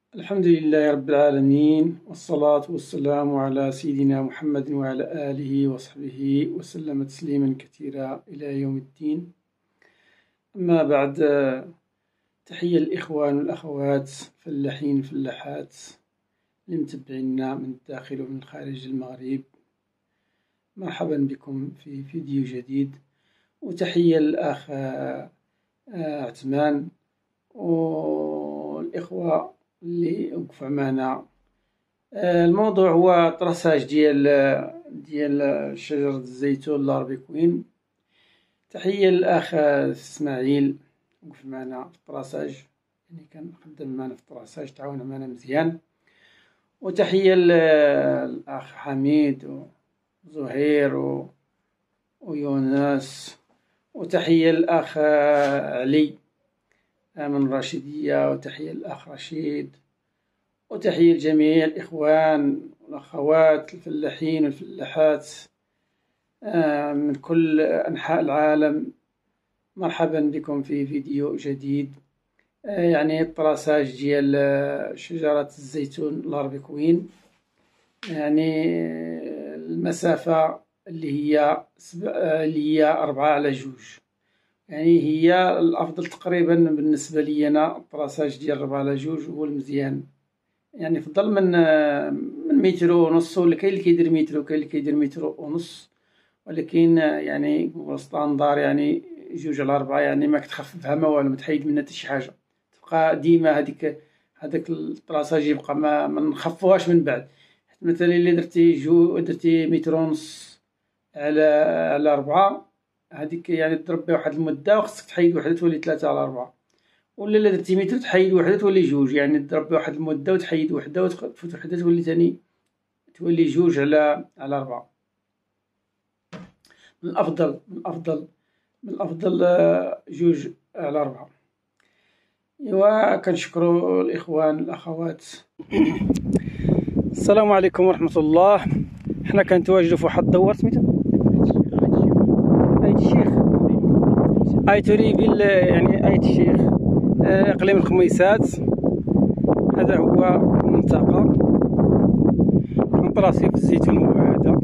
الحمد لله رب العالمين، والصلاة والسلام على سيدنا محمد وعلى آله وصحبه وسلم تسليما كثيرا إلى يوم الدين. أما بعد، تحية للإخوان والأخوات فلاحين فلاحات لمتابعينا من الداخل ومن خارج المغرب. مرحبا بكم في فيديو جديد، وتحية للأخ عثمان والإخوة اللي وقفوا معنا. الموضوع هو طرساج ديال شجرة الزيتون لاربيكوين. تحية للأخ إسماعيل وقف معنا في الطرساج، يعني كان خدام معنا في الطرساج، تعاون معنا مزيان. وتحية للأخ حميد وزهير ويونس، وتحية للأخ علي من الرشيدية، وتحية للأخ رشيد، وتحية لجميع الإخوان والأخوات الفلاحين والفلاحات من كل أنحاء العالم. مرحبا بكم في فيديو جديد. يعني الطرساج ديال شجرة الزيتون لاربيكوين، يعني المسافة اللي هي 4/2، يعني هي الأفضل تقريبا بالنسبة لي. أنا الطرساج ديال 4/2 هو المزيان، يعني فضل من 1.5 متر، ولا كاين اللي كيدير متر وكاين اللي كيدير 1.5 متر، ولكن يعني ستاندار يعني 2/4، يعني ما كتخففها ما والو، ما تحيد منها حتى شي حاجة، تبقى ديما هذاك الطرساج يبقى ما نخفوهاش من بعد. مثلا إلا درتي 1.5 متر على 4، هذيك يعني تضرب بها واحد المدة، وخصك تحيد وحدة تولي 3/4. ولا إلا درتي متر تحيد وحدة تولي 2، يعني تضرب بها واحد المدة وتحيد وحدة وتفوت وحدة تولي تاني تولي 2/4. من الأفضل 2/4. إيوا كنشكرو الإخوان والأخوات. السلام عليكم ورحمة الله. حنا كنتواجدو في واحد الدوار سميتو آية الشيخ، آية توريبيل، يعني آية الشيخ، إقليم الخميسات. هذا هو المنطقة، كنطراسي في الزيتون. وهذا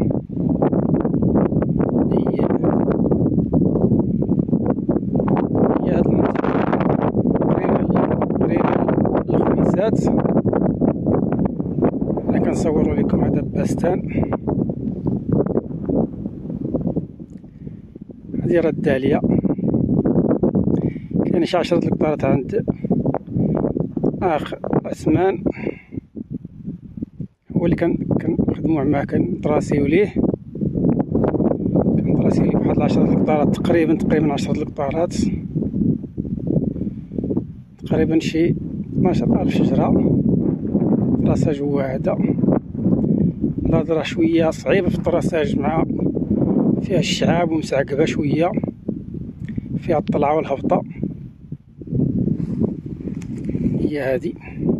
هي هاد المنطقة قريبة الخميسات. أنا كنصورو لكم هذا البستان. هذه راه الدالية، كاين شي 10 هكتارات عند أخ عثمان، هو اللي كنخدمو معاه، كنطراسيو ليه واحد 10 هكتارات تقريبا 10 هكتارات، تقريبا شي 12,000 شجرة. طرساج هو هذا. الهضرة شوية صعيبة في الطرساج، مع فيها الشعاب ومسعقبة شوية، فيها الطلعة والهبطة. هي هادي.